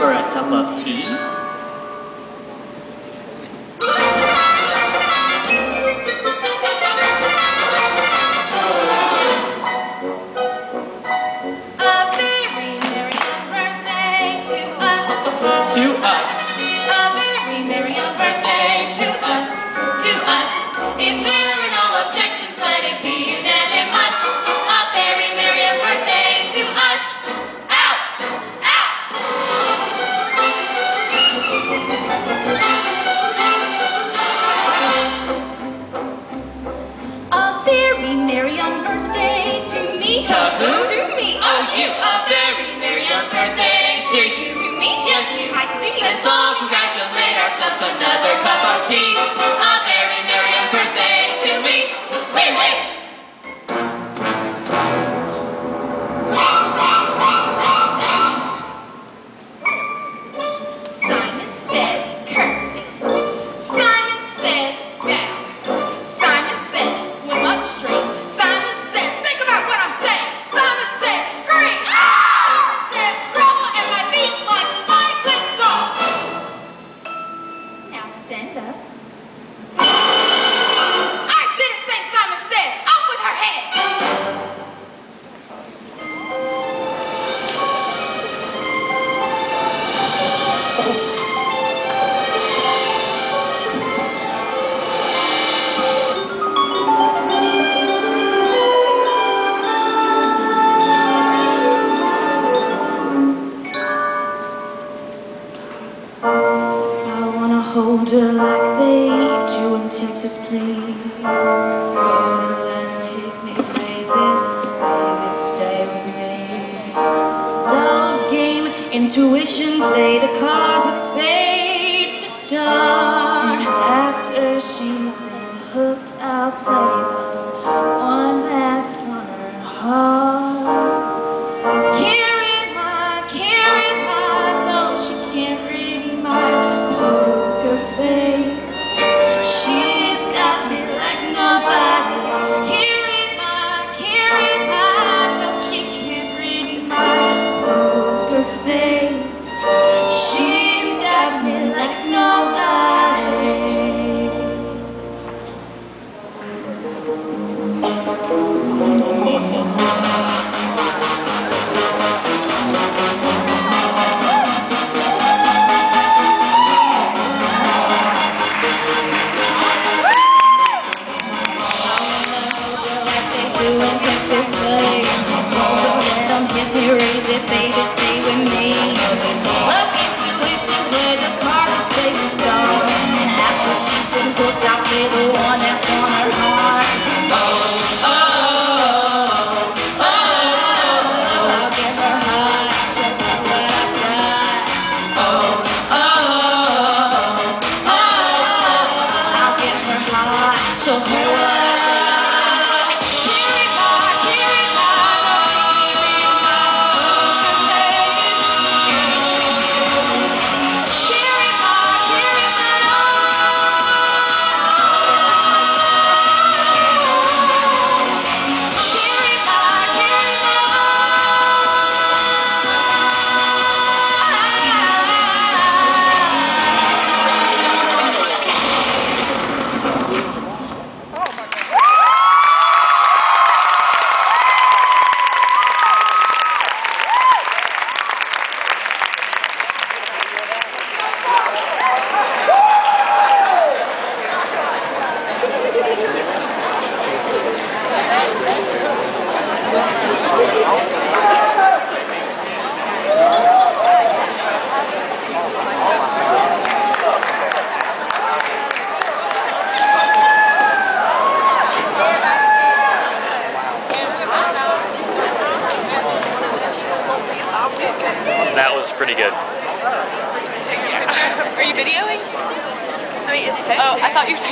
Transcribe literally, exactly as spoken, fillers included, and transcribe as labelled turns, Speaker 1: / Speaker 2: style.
Speaker 1: for a cup of tea? To us.
Speaker 2: A very merry birthday to us, to us. If there are no objections, let it be unanimous. A very merry birthday to us. Out, out. A very merry birthday to me.
Speaker 1: To who?
Speaker 2: To me.
Speaker 1: Oh, you.
Speaker 2: A very merry birthday to you. To me? Yes, you. I see.
Speaker 1: Let's all congratulate ourselves another cup of tea.
Speaker 2: A very merry birthday to me. Wait, wait. Simon says curtsy. Simon says bow. Simon says swim upstream. Simon says think about what I'm saying. Simon says scream. Simon says grovel at my feet like spineless dog. Now stand up. I didn't say Simon says. Up with her head.
Speaker 3: I wanna hold her like they do in Texas, please.
Speaker 2: Gonna let her hit me, raise it, baby, stay with me.
Speaker 3: Love game, intuition, play the cards with spades to start. After she's been hooked, I'll play the one that's on her heart.
Speaker 2: Can't my, can't my, no, she can't read my poker face. She's got me like nobody. Can't read my, can't read my, no, she can't read my
Speaker 3: Poker face.
Speaker 2: She's got me like nobody.
Speaker 3: Doing Texas plays. Don't let them hit me, raise it, baby, stay with me.
Speaker 2: Love intuition, play the card that stays a star.
Speaker 3: And after she's been hooked, I'll play the one that's on her heart.
Speaker 2: Oh, oh, oh, oh, I'll get her high, show her what I got.
Speaker 1: Oh, oh,
Speaker 2: Oh,
Speaker 3: I'll get her high, show her what I got.
Speaker 2: Carry my, carry my, no, she can't read my poker face. Carry my, carry my, carry my, carry
Speaker 4: That was pretty good.
Speaker 5: Are you videoing? I mean, is it? Oh, I thought you were.